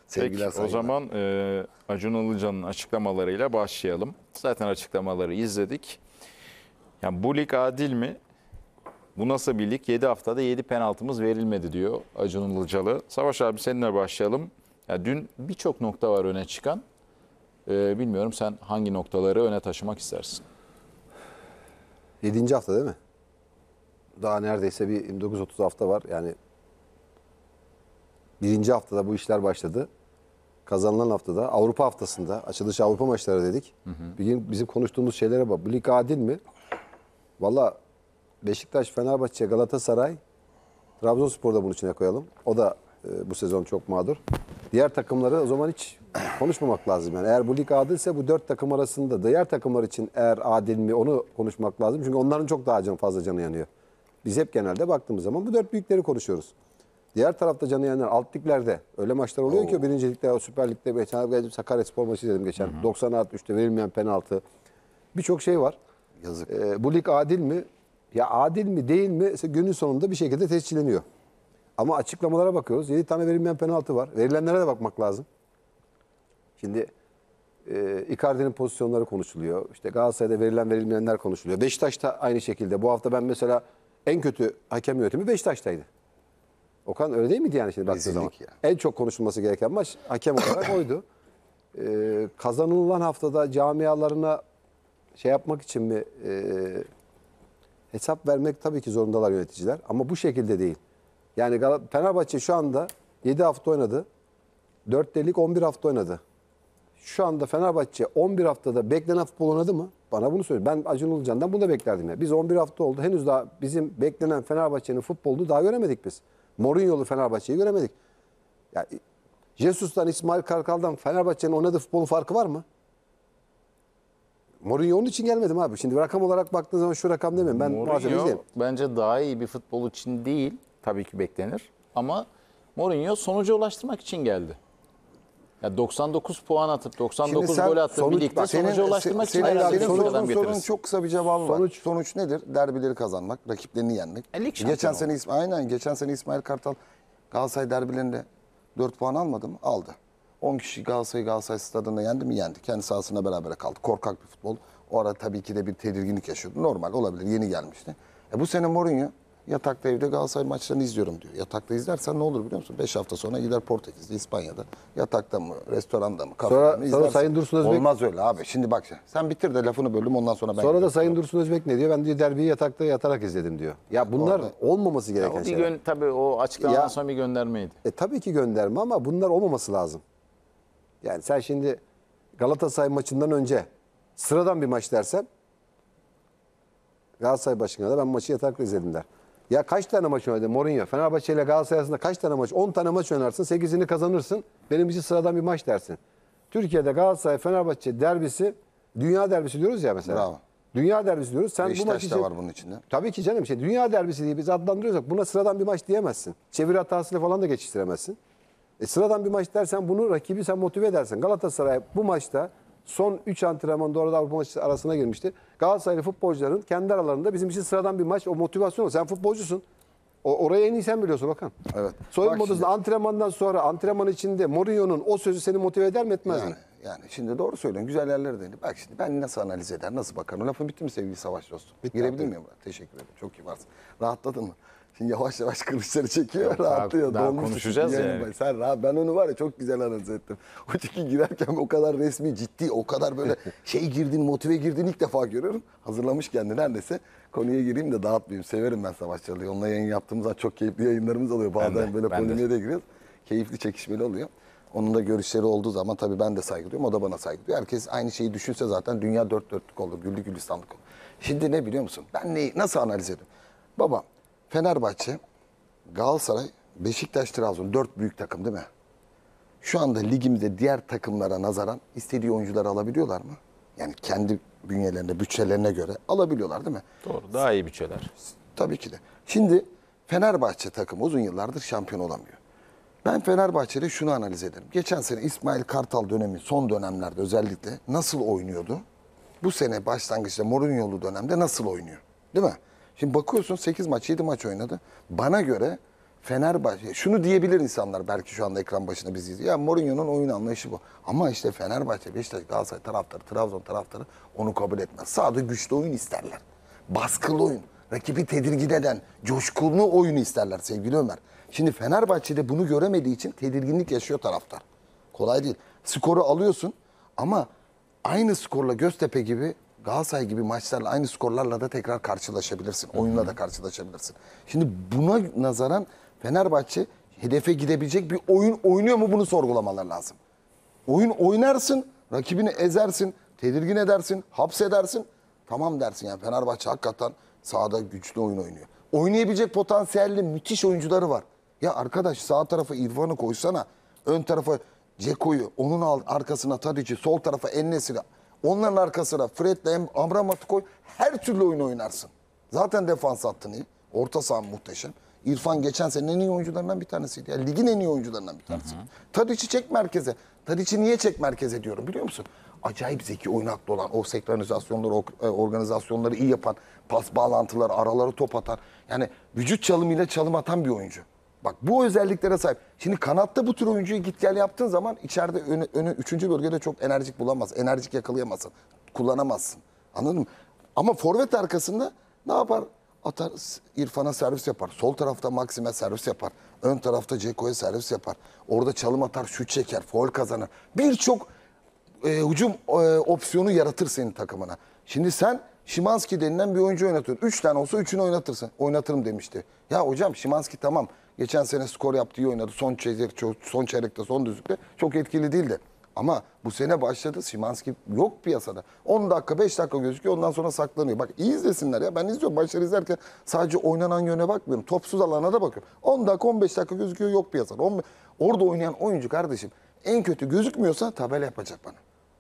Sevgiler, Peki, saygılar. o zaman Acun Ilıcalı'nın açıklamalarıyla başlayalım. Zaten açıklamaları izledik. Yani bu lig adil mi? Bu nasıl bir lig? 7 haftada 7 penaltımız verilmedi diyor Acun Ilıcalı. Savaş abi seninle başlayalım. Ya dün birçok nokta var öne çıkan. Bilmiyorum sen hangi noktaları öne taşımak istersin? 7. hafta değil mi? Daha neredeyse bir 29-30 hafta var. Yani birinci haftada bu işler başladı. Kazanılan haftada, Avrupa haftasında, açılış Avrupa maçları dedik. Bizim konuştuğumuz şeylere bak. Bu lig adil mi? Valla Beşiktaş, Fenerbahçe, Galatasaray, Trabzonspor'u da bunun içine koyalım. O da bu sezon çok mağdur. Diğer takımları o zaman hiç konuşmamak lazım. Yani eğer bu lig adilse bu 4 takım arasında diğer takımlar için eğer adil mi onu konuşmak lazım. Çünkü onların çok daha fazla canı yanıyor. Biz hep genelde baktığımız zaman bu 4 büyükleri konuşuyoruz. Diğer tarafta canı yanan alt liglerde öyle maçlar oluyor ki Birinci Lig'de, Süper Lig'de Sakaryaspor maçı izledim geçen. 90+3'te verilmeyen penaltı. Birçok şey var. Yazık. Bu lig adil mi? Ya adil mi değil mi? Günün sonunda bir şekilde tescilleniyor. Ama açıklamalara bakıyoruz. 7 tane verilmeyen penaltı var. Verilenlere de bakmak lazım. Şimdi Icardi'nin pozisyonları konuşuluyor. İşte Galatasaray'da verilen verilmeyenler konuşuluyor. Beşiktaş'ta aynı şekilde. Bu hafta ben mesela en kötü hakem yönetimi Beşiktaş'taydı. Okan öyle değil miydi yani şimdi baktığı zaman? Ya. En çok konuşulması gereken maç hakem olarak oydu. Kazanılan haftada camialarına şey yapmak için mi hesap vermek tabii ki zorundalar yöneticiler. Ama bu şekilde değil. Yani Fenerbahçe şu anda 7 hafta oynadı. 4'te lig 11 hafta oynadı. Şu anda Fenerbahçe 11 haftada beklenen futbol oynadı mı? Bana bunu söyle. Ben Acun Ilıcalı'ndan bunu da beklerdim. Ya. Biz 11 hafta oldu. Henüz daha bizim beklenen Fenerbahçe'nin futbolunu daha göremedik biz. Mourinho'lu Fenerbahçe'yi göremedik. Yani Jesus'tan, İsmail Kartal'dan Fenerbahçe'nin oynadığı futbolun farkı var mı? Mourinho onun için gelmedim abi. Şimdi rakam olarak baktığın zaman şu rakam demeyeyim. Ben muhasebeci Mourinho değilim. bence daha iyi bir futbol için değil. Tabii ki beklenir. Ama Mourinho sonuca ulaştırmak için geldi. Ya 99 puan atıp 99 Şimdi sen gol atıp bir ligde sonuca ulaştırmak için senin herhalde sorunun adam getirirsin. çok kısa bir cevabı var. Sonuç nedir? Derbileri kazanmak, rakiplerini yenmek. Lig Geçen şampiyonu sene geçen sene İsmail Kartal Galatasaray derbilerinde 4 puan almadı mı? Aldı. 10 kişi Galatasaray stadında yendi mi? Yendi. Kendi sahasında berabere kaldı. Korkak bir futbol. O ara tabii ki de bir tedirginlik yaşıyordu. Normal olabilir. Yeni gelmişti. Bu sene Mourinho yatakta evde Galatasaray maçlarını izliyorum diyor. Yatakta izlersen ne olur biliyor musun? 5 hafta sonra gider Portekiz'de, İspanya'da. Yatakta mı, restoranda mı, kafede mi izlersin. Sayın Dursun Özbek... Olmaz öyle abi. Şimdi bak sen bitir de lafını bölüm ondan sonra ben... Sonra da Sayın Dursun Özbek ne diyor? Ben diyor derbiyi yatakta yatarak izledim diyor. Ya bunlar olmaması gereken şeyler. Tabii o açıklamadan sonra bir göndermeydi. Tabii ki gönderme ama bunlar olmaması lazım. Yani sen şimdi Galatasaray maçından önce sıradan bir maç dersen Galatasaray başına da ben maçı yatakta izledim der. Ya kaç tane maç oynadı Mourinho? Fenerbahçe ile Galatasaray arasında kaç tane maç? 10 tane maç oynarsın, 8'ini kazanırsın. Benim için sıradan bir maç dersin. Türkiye'de Galatasaray Fenerbahçe derbisi, dünya derbisi diyoruz ya mesela. Bravo. Dünya derbisi diyoruz. Sen bu Beşiktaş maç da için, var bunun içinde. tabii ki canım dünya derbisi diye biz adlandırıyorsak buna sıradan bir maç diyemezsin. Çeviri hatasıyla falan da geçiştiremezsin. Sıradan bir maç dersen bunu rakibi sen motive edersin. Galatasaray bu maçta son 3 antrenman doğru da Avrupa maçı arasına girmişti. Galatasaraylı futbolcuların kendi aralarında bizim için sıradan bir maç o motivasyon. Sen futbolcusun. Orayı en iyi sen biliyorsun Bakan. Evet. Soyunma odasında antrenmandan sonra antrenman içinde Mourinho'nun o sözü seni motive eder mi etmez mi? Yani şimdi doğru söylüyorsun. Güzel yerlere değindi. Bak şimdi ben nasıl analiz eder, nasıl bakarım? Lafın bitti mi sevgili Savaş dostum? Girebilir miyim? Teşekkür ederim. Çok iyi varsın. Rahatladın mı? Şimdi yavaş yavaş kılıçları çekiyor, rahatlıyor. daha Dolmuş konuşacağız çünkü yani. Sen rahat. Ben onu var ya çok güzel analiz ettim. O çünkü girerken o kadar resmi, ciddi, o kadar böyle girdin, motive girdin ilk defa görüyorum. Hazırlamış kendini neredeyse. Konuya gireyim de dağıtmayayım. Severim ben Savaş Çalı'yı. Onunla yayın yaptığımız zaman çok keyifli yayınlarımız oluyor. Bazen böyle polemiğe de giriyoruz. Keyifli, çekişmeli oluyor. Onun da görüşleri olduğu zaman tabii ben de saygı duyuyorum. O da bana saygı duyuyor. Herkes aynı şeyi düşünse zaten dünya dört dörtlük olur. Güllü gülistanlık olur. Şimdi ne biliyor musun? Ben nasıl analiz ediyorum? Baba, Fenerbahçe, Galatasaray, Beşiktaş, Trabzon 4 büyük takım değil mi? Şu anda ligimizde diğer takımlara nazaran istediği oyuncuları alabiliyorlar mı? Yani kendi bünyelerine, bütçelerine göre alabiliyorlar değil mi? Doğru. Daha iyi bütçeler. Tabii ki de. Şimdi Fenerbahçe takımı uzun yıllardır şampiyon olamıyor. Ben Fenerbahçe'de şunu analiz ederim. Geçen sene İsmail Kartal dönemi son dönemlerde özellikle nasıl oynuyordu? Bu sene başlangıçta Mourinho'lu dönemde nasıl oynuyor? Değil mi? Şimdi bakıyorsun 8 maç 7 maç oynadı. Bana göre Fenerbahçe, şunu diyebilir insanlar belki şu anda ekran başında bizi izliyor. Ya Mourinho'nun oyun anlayışı bu. Ama işte Fenerbahçe, Beşiktaş, Galatasaray taraftarı, Trabzon taraftarı onu kabul etmez. Sadece güçlü oyun isterler. Baskılı oyun, rakibi tedirgin eden, coşkulu oyunu isterler sevgili Ömer. Şimdi Fenerbahçe'de bunu göremediği için tedirginlik yaşıyor taraftar. Kolay değil. Skoru alıyorsun ama aynı skorla Göztepe gibi, Galatasaray gibi maçlarla aynı skorlarla da tekrar karşılaşabilirsin. Oyunla da karşılaşabilirsin. Şimdi buna nazaran Fenerbahçe hedefe gidebilecek bir oyun oynuyor mu bunu sorgulamaları lazım. Oyun oynarsın, rakibini ezersin, tedirgin edersin, hapsedersin. Tamam dersin yani Fenerbahçe hakikaten sahada güçlü oyun oynuyor. Oynayabilecek potansiyelli müthiş oyuncuları var. Ya arkadaş sağ tarafa İrfan'ı koysana, ön tarafa Ceko'yu, onun arkasına Tadic'i, sol tarafa En-Nesyri, onların arkasına Fred'le Amrabat'ı koy. Her türlü oyun oynarsın. Zaten defans hattın iyi. Orta saha muhteşem. İrfan geçen sene en iyi oyuncularından bir tanesiydi. Yani ligin en iyi oyuncularından bir tanesi. Tadic'i çek merkeze. Tadic'i niye çek merkeze diyorum biliyor musun? Acayip zeki oynaklı olan, o senkronizasyonları, organizasyonları iyi yapan, pas bağlantıları, araları top atan. Yani vücut çalımıyla çalım atan bir oyuncu. Bak bu özelliklere sahip. Şimdi kanatta bu tür oyuncuyu git gel yaptığın zaman içeride önü 3. bölgede çok enerjik bulamaz. Enerjik yakalayamazsın. Kullanamazsın. Anladın mı? Ama forvet arkasında ne yapar? Atar, İrfan'a servis yapar. Sol tarafta Maxim'e servis yapar. Ön tarafta Ceko'ya servis yapar. Orada çalım atar, şut çeker, faul kazanır. Birçok hücum opsiyonu yaratır senin takımına. Şimdi sen Szymański denilen bir oyuncu oynatıyorsun. 3 tane olsa 3'ünü oynatırsın. Oynatırım demişti. Ya hocam Szymański tamam. Geçen sene skor yaptı, iyi oynadı. Son çeyrekte, son düzlükte çok etkili değildi. Ama bu sene başladı. Szymański yok piyasada. 10 dakika, 5 dakika gözüküyor. Ondan sonra saklanıyor. Bak iyi izlesinler ya. Ben izliyorum. Maçları izlerken sadece oynanan yöne bakmıyorum. Topsuz alana da bakıyorum. 10 dakika, 15 dakika gözüküyor. Yok piyasada. Orada oynayan oyuncu kardeşim en kötü gözükmüyorsa tabela yapacak bana.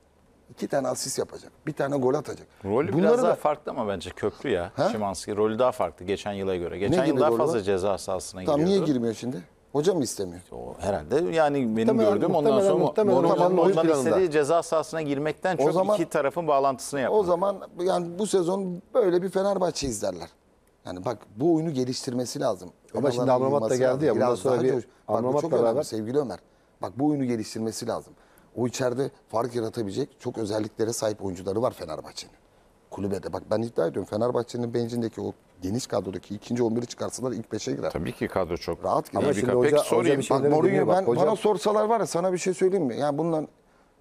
2 tane asist yapacak. 1 tane gol atacak. Rolü biraz daha farklı ama bence köklü ya. Szymański rolü daha farklı geçen yıla göre. Geçen yıl daha fazla ceza sahasına giriyordu. Niye girmiyor şimdi? Hocam mı istemiyor? O herhalde yani benim gördüğüm ondan sonra Mourinho'nun ondan istediği ceza sahasına girmekten çok iki tarafın bağlantısını yapmak. O zaman yani bu sezon böyle bir Fenerbahçe izlerler. Yani bak bu oyunu geliştirmesi lazım. Ama şimdi Amrabat da geldi ya. Bundan sonra bir Amrabat'la beraber. önemli sevgili Ömer. Bak bu oyunu geliştirmesi lazım. O içeride fark yaratabilecek çok özelliklere sahip oyuncuları var Fenerbahçe'nin. Kulübede. Bak ben iddia ediyorum Fenerbahçe'nin bencindeki o geniş kadrodaki ikinci 11'i çıkarsalar ilk 5'e girer. Tabii ki kadro çok. Rahat girer. Ama şimdi hoca, Peki sorayım. hoca bir Bak Mourinho bak, bana sorsalar var ya sana bir şey söyleyeyim mi? Yani bundan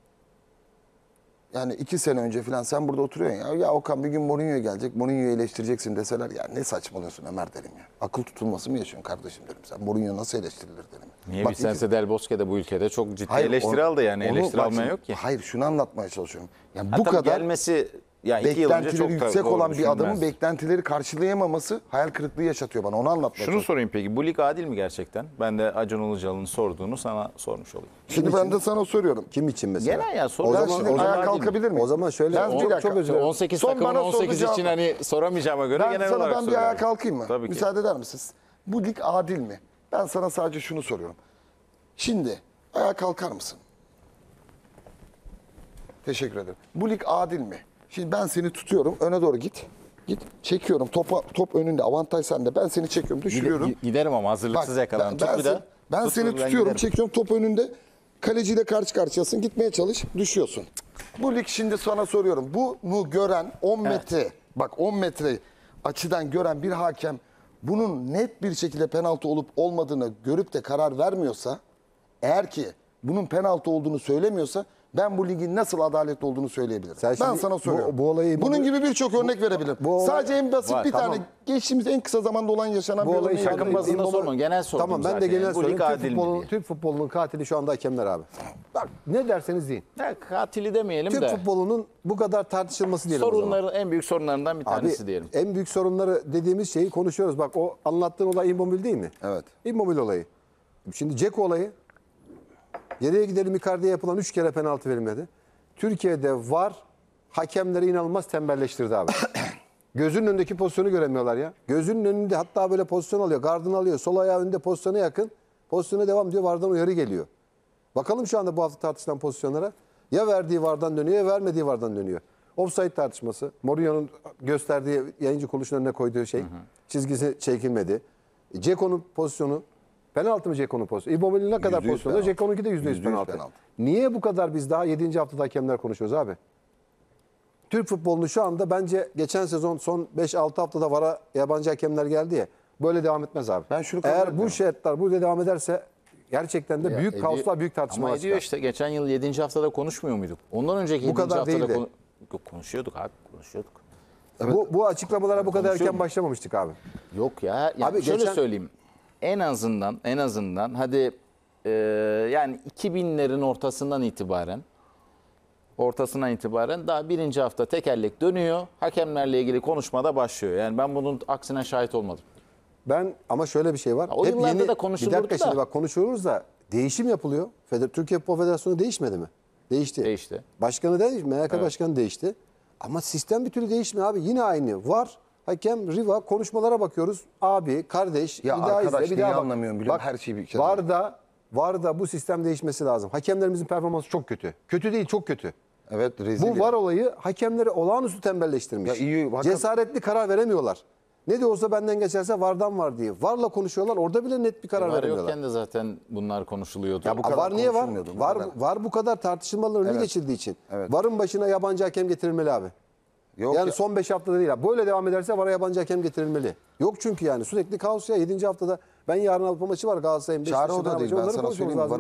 yani 2 sene önce falan sen burada oturuyorsun ya. Ya Okan bir gün Mourinho gelecek. Mourinho'yu eleştireceksin deseler ya ne saçmalıyorsun Ömer derim ya. Akıl tutulması mı yaşıyorsun kardeşim derim. Sen Mourinho nasıl eleştirilir derim. Niye Bak, Vicente Del Bosque de bu ülkede çok ciddi Hayır, eleştiri aldı yani. Eleştiri bak almayan şimdi- yok ki. Hayır şunu anlatmaya çalışıyorum. Yani Ha, bu tabii kadar gelmesi yani 2 yıl önce beklentileri çok da yüksek doğru olan bir adamın düşünülmez. beklentileri karşılayamaması hayal kırıklığı yaşatıyor bana. Onu anlatmaya Şunu çalışıyorum. sorayım peki. Bu lig adil mi gerçekten? Ben de Acun Ilıcalı'nın sorduğunu sana sormuş olayım. Şimdi ben de sana soruyorum. Kim için mesela? Genel ya, soru. O Ben zaman, şimdi o zaman, ayağa kalkabilir miyim? o zaman şöyle. Ben bir dakika. çok özür dilerim. 18 Son takımın bana 18 sorduğu için cevap- hani soramayacağıma göre Ben genel sana olarak bir soruyorum. ayağa kalkayım mı? Tabii ki. Müsaade eder misiniz? Bu lig adil mi? Ben sana sadece şunu soruyorum. Şimdi ayağa kalkar mısın? Teşekkür ederim. Bu lig adil mi? Şimdi ben seni tutuyorum. Öne doğru git. Git. Çekiyorum. Top önünde. Avantaj sende. Ben seni çekiyorum. Düşürüyorum. Giderim ama hazırlıksız yakalandım. Tut bir daha. Ben Tut, seni ben tutuyorum. giderim. Çekiyorum. Top önünde. Kaleciyle karşı karşıyasın. Gitmeye çalış. Düşüyorsun. Bu lig şimdi sana soruyorum. Bunu gören 10 metre. Bak 10 metre açıdan gören bir hakem bunun net bir şekilde penaltı olup olmadığını görüp de karar vermiyorsa, eğer ki bunun penaltı olduğunu söylemiyorsa ben bu ligin nasıl adaletli olduğunu söyleyebilirim. Sen Ben şimdi sana soruyorum. bu olayı- bunun gibi birçok örnek verebilirim. bu olay- Sadece en basit Var, bir tamam. tane geçtiğimiz en kısa zamanda olan yaşanan Bu bir olayı örneği takım vereyim. bazında İmam- sorma, genel sordum Tamam ben de zaten. genel Bu lig sorayım. adil mi diye. Türk futbolunun katili şu anda hakemler abi. Bak ne derseniz deyin. Ya, katili demeyelim Türk de futbolunun bu kadar tartışılması diyelim o zaman. sorunların en büyük sorunlarından bir tanesi Abi, diyelim. en büyük sorunları dediğimiz şeyi konuşuyoruz. Bak o anlattığın olay Immobile değil mi? Evet. Immobile olayı. Şimdi Dzeko olayı. Geriye gidelim Icardi'ye yapılan 3 kere penaltı verilmedi. Türkiye'de VAR hakemleri inanılmaz tembelleştirdi abi. Gözünün önündeki pozisyonu göremiyorlar ya. Gözünün önünde hatta böyle pozisyon alıyor. Gardını alıyor. Sol ayağı önünde pozisyona yakın. Pozisyona devam diyor. VAR'dan uyarı geliyor. Bakalım şu anda bu hafta tartışılan pozisyonlara. Ya verdiği VAR'dan dönüyor ya vermediği VAR'dan dönüyor. Offside tartışması. Mourinho'nun gösterdiği yayıncı kuruluşun önüne koyduğu şey. Çizgisi çekilmedi. Ceko'nun pozisyonu. Penaltı mı Ceko'nun pozisyonu? İmmobile'nin ne kadar %100 pozisyonu? penaltı. Ceko'nunki de %100 %100 penaltı. penaltı. Niye bu kadar biz daha 7. haftada hakemler konuşuyoruz abi? Türk futbolunu şu anda bence geçen sezon son 5-6 haftada VAR'a yabancı hakemler geldi ya. Böyle devam etmez abi. Ben şunu kabul Eğer bu etmiyorum. şartlar böyle devam ederse gerçekten de büyük kaoslar, büyük tartışmalar Ama ediyor çıkar. işte. Geçen yıl 7. haftada konuşmuyor muyduk? Ondan önceki Bu 7. kadar haftada değildi. Yok, konuşuyorduk abi. Konuşuyorduk. Bu açıklamalara bu kadar Konuşuyor erken başlamamıştık abi. Yok ya. Yani Abi şöyle geçen- söyleyeyim. En azından hadi yani 2000'lerin ortasından itibaren daha 1. hafta tekerlek dönüyor. Hakemlerle ilgili konuşmada başlıyor. Yani ben bunun aksine şahit olmadım. Ben ama şöyle bir şey var. O yıllarda da konuşulurdu Bir dakika da. şimdi bak konuşuyoruz da değişim yapılıyor. Türkiye Futbol Federasyonu değişmedi mi? Değişti. Değişti. Başkanı değişti. MHK başkanı değişti. Ama sistem bir türlü değişmiyor abi. Yine aynı. Var. Hakem, Riva konuşmalara bakıyoruz. Abi, kardeş, Ya bir daha arkadaş, izle, bir neyi daha bak. anlamıyorum biliyorum, Bak, her şeyi bir kere var da bu sistem değişmesi lazım. Hakemlerimizin performansı çok kötü. Kötü değil, çok kötü. Evet, rezil. Bu VAR olayı hakemleri olağanüstü tembelleştirmiş. Ya iyi, bakın- Cesaretli karar veremiyorlar. Ne de olsa benden geçerse VAR'dan var diye. VAR'la konuşuyorlar. Orada bile net bir karar Var veremiyorlar. yokken de zaten bunlar konuşuluyordu. Ya bu kadar VAR niye var? konuşulmuyordu, bu kadar. VAR bu kadar tartışmaların önüne geçildiği için. Evet. VAR'ın başına yabancı hakem getirilmeli abi. Yok Yani ya. son 5 haftada değil. Böyle devam ederse VAR'a yabancı hakem getirilmeli. Yok çünkü yani sürekli kaos ya 7. haftada. Ben yarın Avrupa maçı var Galatasaray'ın. Çare o da Beşiktaş'ın değil. maçı. Ben Onları sana konuşmamız söyleyeyim mi? lazım.